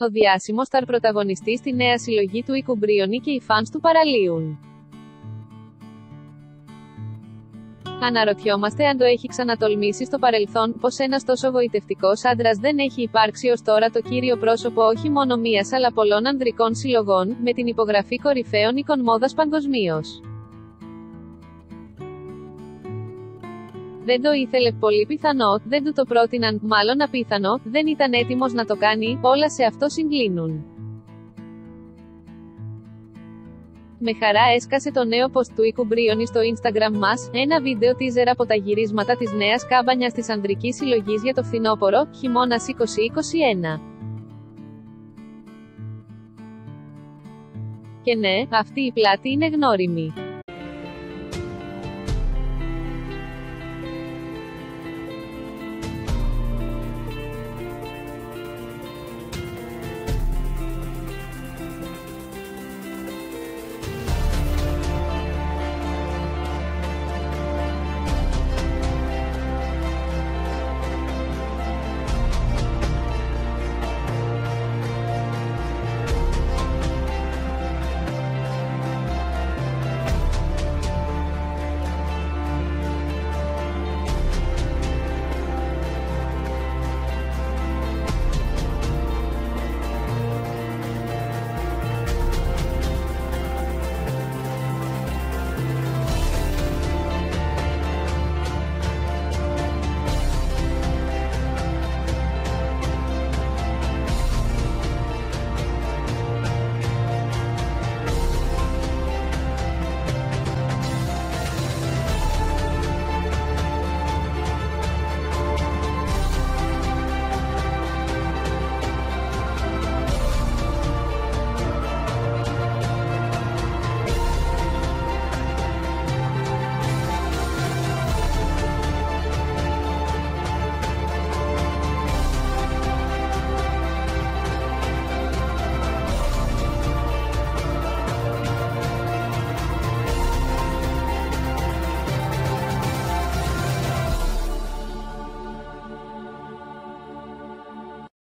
Ο διάσημος σταρ πρωταγωνιστής στη νέα συλλογή του Οίκου Μπρίονι και οι φανς του παραλύουν. Αναρωτιόμαστε αν το έχει ξανατολμήσει στο παρελθόν, πως ένας τόσο γοητευτικός άντρας δεν έχει υπάρξει ως τώρα, το κύριο πρόσωπο όχι μόνο μίας αλλά πολλών ανδρικών συλλογών, με την υπογραφή κορυφαίων εικόν μόδας παγκοσμίως. Δεν το ήθελε, πολύ πιθανό, δεν του το πρότειναν, μάλλον απίθανο, δεν ήταν έτοιμος να το κάνει, όλα σε αυτό συγκλίνουν. Με χαρά έσκασε το νέο post του Οίκου Μπρίονι στο Instagram μας, ένα βίντεο teaser από τα γυρίσματα της νέας κάμπανιας της ανδρικής συλλογής για το φθινόπωρο, χειμώνας 2021. Και ναι, αυτή η πλάτη είναι γνώριμη.